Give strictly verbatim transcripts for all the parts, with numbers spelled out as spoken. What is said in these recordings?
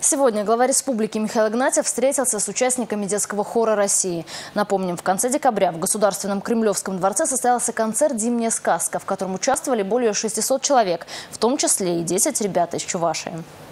Сегодня глава республики Михаил Игнатьев встретился с участниками детского хора России. Напомним, в конце декабря в Государственном Кремлевском дворце состоялся концерт «Зимняя сказка», в котором участвовали более шестисот человек, в том числе и десять ребят из Чувашии.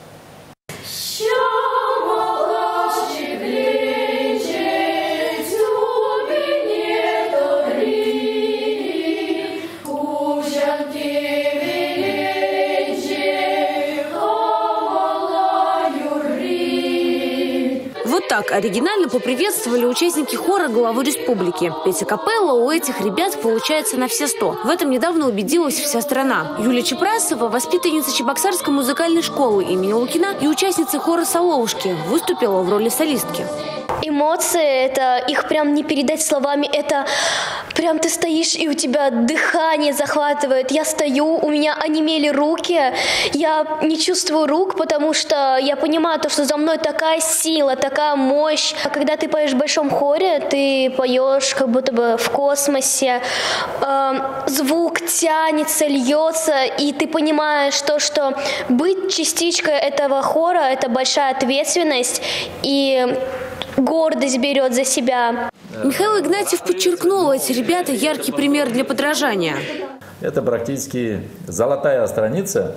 Вот так оригинально поприветствовали участники хора главу республики. Петь акапелла у этих ребят получается на все сто. В этом недавно убедилась вся страна. Юлия Чепрасова, воспитанница Чебоксарской музыкальной школы имени Лукина и участница хора «Соловушки», выступила в роли солистки. Эмоции, это их прям не передать словами, это прям ты стоишь и у тебя дыхание захватывает. Я стою, у меня онемели руки, я не чувствую рук, потому что я понимаю то, что за мной такая сила, такая мощь. А когда ты поешь в большом хоре, ты поешь как будто бы в космосе, э, звук тянется, льется, и ты понимаешь то, что быть частичкой этого хора – это большая ответственность, и гордость берет за себя. Михаил Игнатьев подчеркнул, эти ребята яркий пример для подражания. Это практически золотая страница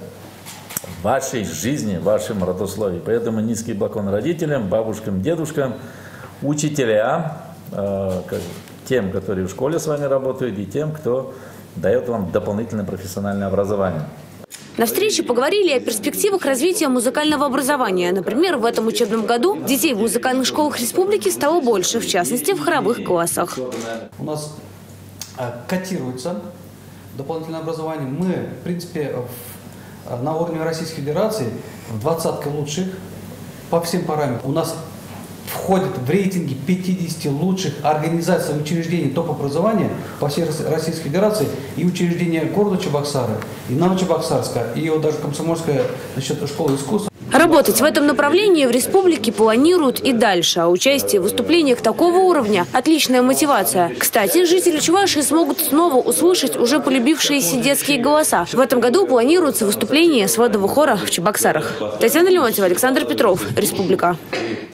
вашей жизни, в вашем родословии. Поэтому низкий поклон родителям, бабушкам, дедушкам, учителям, э, тем, которые в школе с вами работают, и тем, кто дает вам дополнительное профессиональное образование. На встрече поговорили о перспективах развития музыкального образования. Например, в этом учебном году детей в музыкальных школах республики стало больше, в частности, в хоровых классах. У нас котируется дополнительное образование. Мы, в принципе, на уровне Российской Федерации в двадцатке лучших по всем параметрам. У нас входит в рейтинги пятидесяти лучших организаций и учреждений топ-образования по всей Российской Федерации и учреждения города Чебоксары, и Новочебоксарска, и вот даже Комсомольская, значит, школа искусств. Работать в этом направлении в республике планируют и дальше. А участие в выступлениях такого уровня – отличная мотивация. Кстати, жители Чувашии смогут снова услышать уже полюбившиеся детские голоса. В этом году планируется выступление сводного хора в Чебоксарах. Татьяна Леонтьева, Александр Петров, Республика.